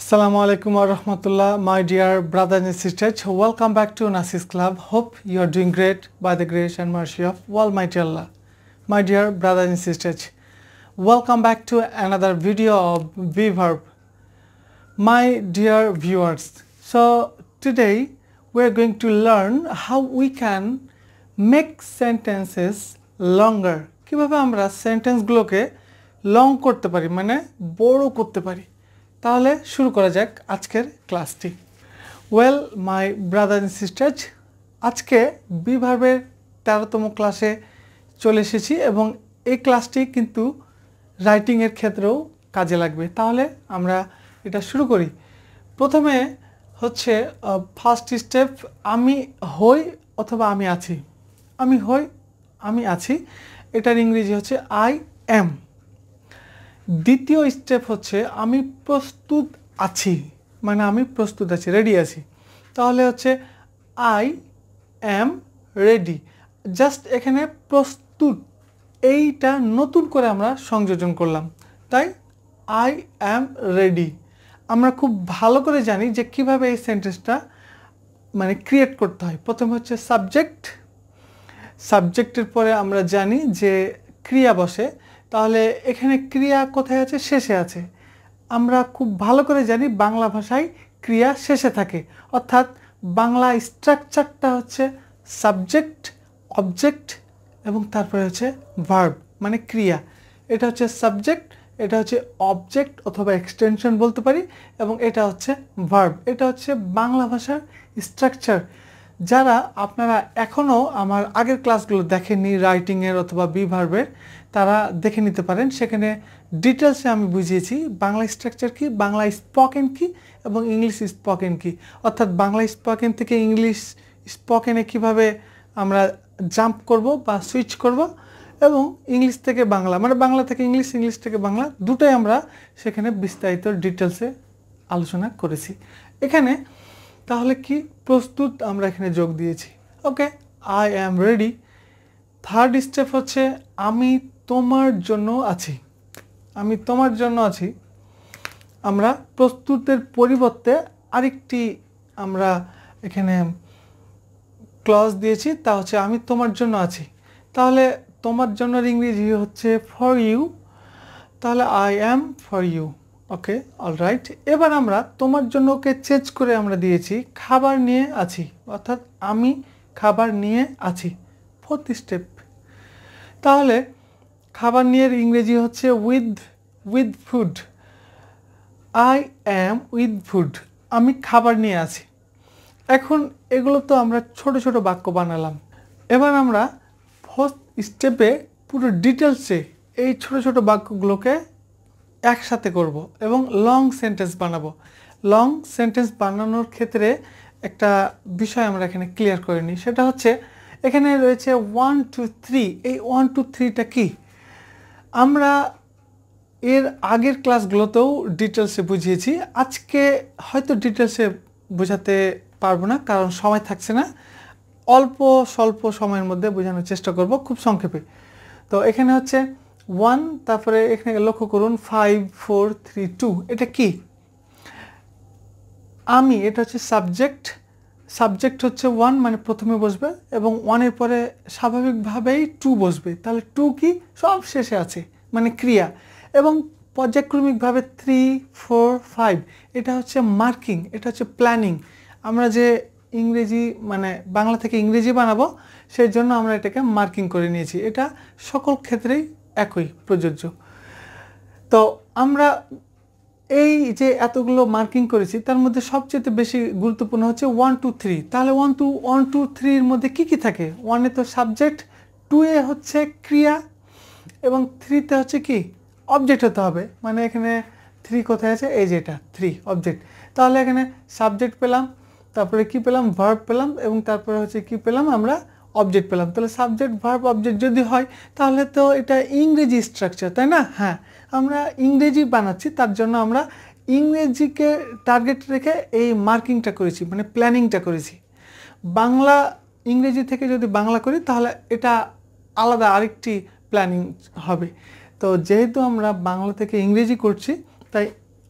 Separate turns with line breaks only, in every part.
Assalamu alaikum wa rahmatullah, my dear brothers and sisters. Welcome back to Nasis Club. Hope you are doing great by the grace and mercy of Almighty Allah. My dear brothers and sisters, welcome back to another video of be verb. My dear viewers, so today we are going to learn how we can make sentences longer. কিভাবে আমরা সেন্টেন্সগুলোকে long করতে পারি, মানে বড় করতে পারি। তাহলে শুরু করা যাক আজকের ক্লাসটি। Well my brother and sisters, আজকে বি ভার্বের 13তম ক্লাসে চলে এসেছি এবং এই ক্লাসটি কিন্তু রাইটিংয়ের ক্ষেত্রেও কাজে লাগবে। তাহলে আমরা এটা শুরু করি। প্রথমে হচ্ছে ফার্স্ট স্টেপ, আমি হই অথবা আমি আছি। আমি হই, আমি আছি, এটার ইংরেজি হচ্ছে আই এম। দ্বিতীয় স্টেপ হচ্ছে আমি প্রস্তুত আছি, মানে আমি প্রস্তুত আছি, রেডি আছি। তাহলে হচ্ছে আই অ্যাম রেডি। জাস্ট এখানে প্রস্তুত এইটা নতুন করে আমরা সংযোজন করলাম, তাই আই অ্যাম রেডি। আমরা খুব ভালো করে জানি যে কিভাবে এই সেন্টেন্সটা মানে ক্রিয়েট করতে হয়। প্রথমে হচ্ছে সাবজেক্ট, সাবজেক্টের পরে আমরা জানি যে ক্রিয়া বসে। তাহলে এখানে ক্রিয়া কোথায় আছে? শেষে আছে। আমরা খুব ভালো করে জানি বাংলা ভাষায় ক্রিয়া শেষে থাকে, অর্থাৎ বাংলা স্ট্রাকচারটা হচ্ছে সাবজেক্ট, অবজেক্ট এবং তারপরে হচ্ছে ভার্ব, মানে ক্রিয়া। এটা হচ্ছে সাবজেক্ট, এটা হচ্ছে অবজেক্ট অথবা এক্সটেনশন বলতে পারি, এবং এটা হচ্ছে ভার্ব। এটা হচ্ছে বাংলা ভাষার স্ট্রাকচার। যারা আপনারা এখনও আমার আগের ক্লাসগুলো দেখেননি রাইটিংয়ের অথবা বি ভার্বের, তারা দেখে নিতে পারেন। সেখানে ডিটেলসে আমি বুঝিয়েছি বাংলা স্ট্রাকচার কি, বাংলা স্পোকেন কি এবং ইংলিশ স্পোকেন কি, অর্থাৎ বাংলা স্পোকেন থেকে ইংলিশ স্পোকেনে কিভাবে আমরা জাম্প করব বা সুইচ করব, এবং ইংলিশ থেকে বাংলা, মানে বাংলা থেকে ইংলিশ, ইংলিশ থেকে বাংলা, দুটোই আমরা সেখানে বিস্তারিত ডিটেলসে আলোচনা করেছি। এখানে তাহলে কি প্রস্তুত আমরা এখানে যোগ দিয়েছি। Okay, I am ready. Third step হচ্ছে আমি তোমার জন্য আছি। আমি তোমার জন্য আছি। আমরা প্রস্তুতের পরিবর্তে আরেকটি আমরা এখানে ক্লজ দিয়েছি, তা হচ্ছে আমি তোমার জন্য আছি। তাহলে তোমার জন্য ইংরেজি হচ্ছে ফর ইউ। তাহলে I am for you. Okay, alright. এবার আমরা তোমার জন্য ওকে চেঞ্জ করে আমরা দিয়েছি খাবার নিয়ে আছি, অর্থাৎ আমি খাবার নিয়ে আছি। ফোর্থ স্টেপ, তাহলে খাবার নিয়ে ইংরেজি হচ্ছে with food. I am with food, আমি খাবার নিয়ে আছি। এখন এগুলো তো আমরা ছোট ছোট বাক্য বানালাম। এবার আমরা ফোর্থ স্টেপে পুরো ডিটেলসে এই ছোট ছোট বাক্যগুলোকে একসাথে করব এবং লং সেন্টেন্স বানাবো। লং সেন্টেন্স বানানোর ক্ষেত্রে একটা বিষয় আমরা এখানে ক্লিয়ার করে নিই, সেটা হচ্ছে এখানে রয়েছে 1 2 3। এই 1 2 3টা কি? আমরা এর আগের ক্লাসগুলোতেও ডিটেলসে বুঝিয়েছি। আজকে হয়তো ডিটেলসে বোঝাতে পারবো না, কারণ সময় থাকছে না। অল্প স্বল্প সময়ের মধ্যে বোঝানোর চেষ্টা করব, খুব সংক্ষেপে। তো এখানে হচ্ছে 1, তারপরে এখানে লক্ষ্য করুন 5 4 3 2। এটা কি? আমি, এটা হচ্ছে সাবজেক্ট। সাবজেক্ট হচ্ছে 1, মানে প্রথমে বসবে, এবং 1-এর পরে স্বাভাবিকভাবেই 2 বসবে। তাহলে 2 কি? সব শেষে আছে, মানে ক্রিয়া। এবং পর্যায়ক্রমিকভাবে 3 4 5, এটা হচ্ছে মার্কিং, এটা হচ্ছে প্ল্যানিং। আমরা যে ইংরেজি, মানে বাংলা থেকে ইংরেজি বানাবো, সেই জন্য আমরা এটাকে মার্কিং করে নিয়েছি। এটা সকল ক্ষেত্রেই একই প্রযোজ্য। তো আমরা এই যে এতগুলো মার্কিং করেছি, তার মধ্যে সবচেয়ে বেশি গুরুত্বপূর্ণ হচ্ছে 1 2 3। তাহলে 1 2 3 এর মধ্যে কি থাকে? 1-এ তো সাবজেক্ট, 2-এ হচ্ছে ক্রিয়া, এবং 3-তে হচ্ছে কি? অবজেক্ট হতে হবে। মানে এখানে 3 কোথায় আছে? এই যে এটা 3, অবজেক্ট। তাহলে এখানে সাবজেক্ট পেলাম, তারপরে কি পেলাম? ভার্ব পেলাম, এবং তারপরে হচ্ছে কি পেলাম? আমরা অবজেক্ট পেলাম। তাহলে সাবজেক্ট ভার্ব অবজেক্ট যদি হয়, তাহলে তো এটা ইংরেজি স্ট্রাকচার, তাই না? হ্যাঁ, আমরা ইংরেজি বানাচ্ছি, তার জন্য আমরা ইংরেজিকে টার্গেট রেখে এই মার্কিংটা করেছি, মানে প্ল্যানিংটা করেছি। বাংলা ইংরেজি থেকে যদি বাংলা করি, তাহলে এটা আলাদা আরেকটি প্ল্যানিং হবে। তো যেহেতু আমরা বাংলা থেকে ইংরেজি করছি, তাই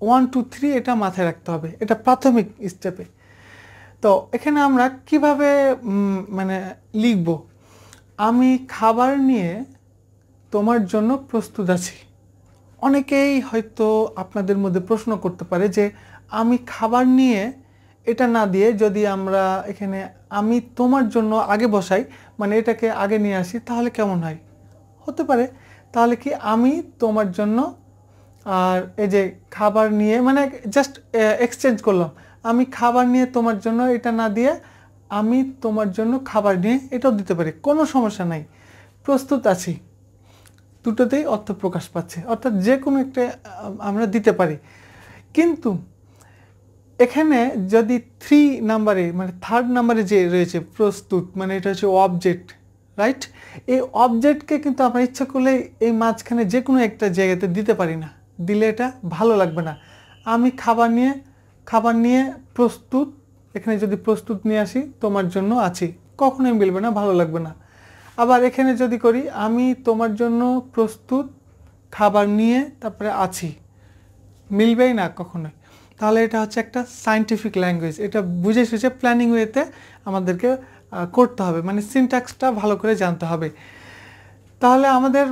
1 2 3 এটা মাথায় রাখতে হবে, এটা প্রাথমিক স্টেপে। তো এখানে আমরা কিভাবে মানে লিখব, আমি খাবার নিয়ে তোমার জন্য প্রস্তুত আছি। অনেকেই হয়তো আপনাদের মধ্যে প্রশ্ন করতে পারে যে আমি খাবার নিয়ে এটা না দিয়ে যদি আমরা এখানে আমি তোমার জন্য আগে বসাই, মানে এটাকে আগে নিয়ে আসি, তাহলে কেমন হয়? হতে পারে। তাহলে কি আমি তোমার জন্য আর এই যে খাবার নিয়ে মানে জাস্ট এক্সচেঞ্জ করলাম, আমি খাবার নিয়ে তোমার জন্য এটা না দিয়ে আমি তোমার জন্য খাবার নিয়ে এটাও দিতে পারি, কোনো সমস্যা নাই। প্রস্তুত আছি দুটোতেই অর্থ প্রকাশ পাচ্ছে, অর্থাৎ যে কোনো একটা আমরা দিতে পারি। কিন্তু এখানে যদি 3 নাম্বারে মানে 3rd নাম্বারে যে রয়েছে প্রস্তুত, মানে এটা হচ্ছে অবজেক্ট, রাইট? এই অবজেক্টকে কিন্তু আমরা ইচ্ছা করলে এই মাঝখানে যে কোনো একটা জায়গাতে দিতে পারি না, দিলে এটা ভালো লাগবে না। আমি খাবার নিয়ে প্রস্তুত, এখানে যদি প্রস্তুত নিয়ে আসি তোমার জন্য আছি, কখনোই মিলবে না, ভালো লাগবে না। আবার এখানে যদি করি আমি তোমার জন্য প্রস্তুত খাবার নিয়ে তারপরে আছি, মিলবেই না কখনোই। তাহলে এটা হচ্ছে একটা সায়েন্টিফিক ল্যাঙ্গুয়েজ, এটা বুঝে সুঝে প্ল্যানিং ওয়েতে আমাদেরকে করতে হবে, মানে সিনট্যাক্সটা ভালো করে জানতে হবে। তাহলে আমাদের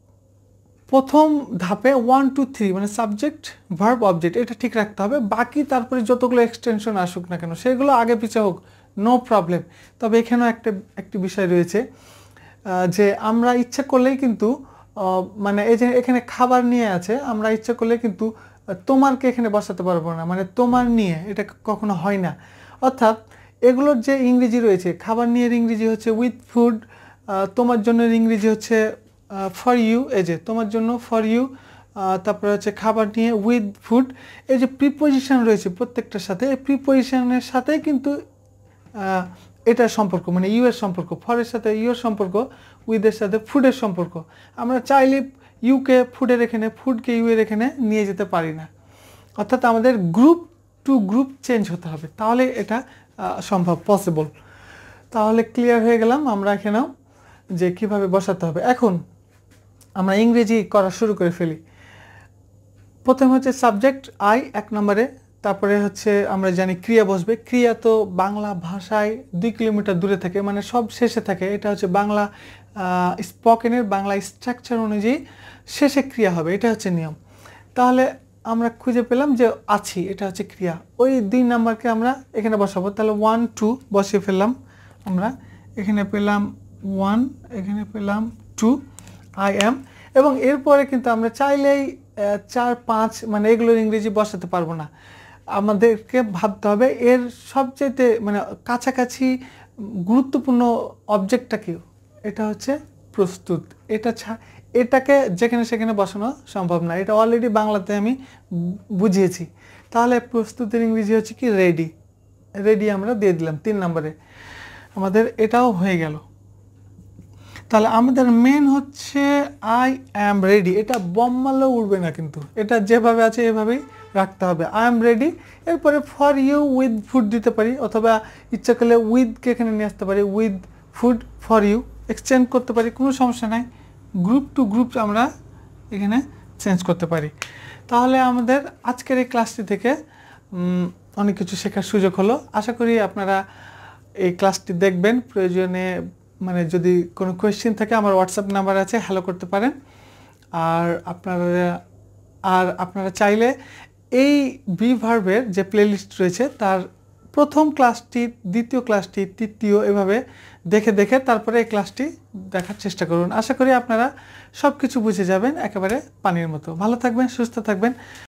প্রথম ধাপে 1 2 3 মানে সাবজেক্ট ভার্ব অবজেক্ট এটা ঠিক রাখতে হবে। বাকি তারপরে যতগুলো এক্সটেনশন আসুক না কেন সেগুলো আগে পিছে হোক, নো প্রবলেম। তবে এখানেও একটি বিষয় রয়েছে যে আমরা ইচ্ছা করলেই কিন্তু মানে এই যে এখানে খাবার নিয়ে আছে, আমরা ইচ্ছা করলে কিন্তু তোমারকে এখানে বসাতে পারবো না, মানে তোমার নিয়ে এটা কখনো হয় না। অর্থাৎ এগুলোর যে ইংরেজি রয়েছে, খাবার নিয়ে ইংরেজি হচ্ছে উইথ ফুড, তোমার জন্য ইংরেজি হচ্ছে ফর ইউ, এই যে তোমার জন্য ফর ইউ, তারপরে হচ্ছে খাবার নিয়ে উইথ ফুড। এই যে প্রিপোজিশন রয়েছে প্রত্যেকটার সাথে, এই প্রিপোজিশনের সাথে কিন্তু এটার সম্পর্ক, মানে ইউ এর সম্পর্ক, ফরের সাথে ইউ এর সম্পর্ক, উইথের সাথে ফুডের সম্পর্ক। আমরা চাইলে ইউকে ফুডের এখানে, ফুডকে ইউ এর এখানে নিয়ে যেতে পারি না। অর্থাৎ আমাদের গ্রুপ টু গ্রুপ চেঞ্জ হতে হবে, তাহলে এটা সম্ভব, পসিবল। তাহলে ক্লিয়ার হয়ে গেলাম আমরা এখানেও যে কিভাবে বসাতে হবে। এখন আমরা ইংরেজি করা শুরু করে ফেলি। প্রথমে হচ্ছে সাবজেক্ট আই 1 নম্বরে, তারপরে হচ্ছে আমরা জানি ক্রিয়া বসবে। ক্রিয়া তো বাংলা ভাষায় 2 কিলোমিটার দূরে থাকে, মানে সব শেষে থাকে। এটা হচ্ছে বাংলা স্পোকেনের বাংলা স্ট্রাকচার অনুযায়ী শেষে ক্রিয়া হবে, এটা হচ্ছে নিয়ম। তাহলে আমরা খুঁজে পেলাম যে আছি, এটা হচ্ছে ক্রিয়া। ওই 2 নাম্বারকে আমরা এখানে বসাবো। তাহলে 1 2 বসিয়ে ফেললাম আমরা, এখানে পেলাম 1, এখানে পেলাম 2, আই অ্যাম। এবং এরপরে কিন্তু আমরা চাইলেই 4 5 মানে এগুলোর ইংরেজি বসাতে পারবো না, আমাদেরকে ভাবতে হবে এর সবচেয়ে মানে কাছাকাছি গুরুত্বপূর্ণ অবজেক্টটা কি, এটা হচ্ছে প্রস্তুত। এটাকে যেখানে সেখানে বসানো সম্ভব না, এটা অলরেডি বাংলাতে আমি বুঝিয়েছি। তাহলে প্রস্তুতের ইংরেজি হচ্ছে কি রেডি, রেডি আমরা দিয়ে দিলাম 3 নম্বরে, আমাদের এটাও হয়ে গেল। তাহলে আমাদের মেন হচ্ছে আই অ্যাম রেডি, এটা বম মারলেও উড়বে না, কিন্তু এটা যেভাবে আছে এভাবেই রাখতে হবে, আই অ্যাম রেডি। এরপরে ফর ইউ উইথ ফুড দিতে পারি, অথবা ইচ্ছা করলে উইথকে এখানে নিয়ে আসতে পারি, with food for you exchange করতে পারি, কোনো সমস্যা নাই। গ্রুপ টু গ্রুপ আমরা এখানে চেঞ্জ করতে পারি। তাহলে আমাদের আজকের এই ক্লাসটি থেকে অনেক কিছু শেখার সুযোগ হলো। আশা করি আপনারা এই ক্লাসটি দেখবেন, প্রয়োজনে মানে যদি কোনো কোয়েশ্চেন থাকে আমার হোয়াটসঅ্যাপ নাম্বার আছে, হ্যালো করতে পারেন। আর আপনারা চাইলে এই বি ভার্বের যে প্লেলিস্ট রয়েছে তার প্রথম ক্লাসটি, দ্বিতীয় ক্লাসটি, তৃতীয়, এভাবে দেখে দেখে তারপরে এই ক্লাসটি দেখার চেষ্টা করুন। আশা করি আপনারা সব কিছু বুঝে যাবেন একেবারে পানির মতো। ভালো থাকবেন, সুস্থ থাকবেন।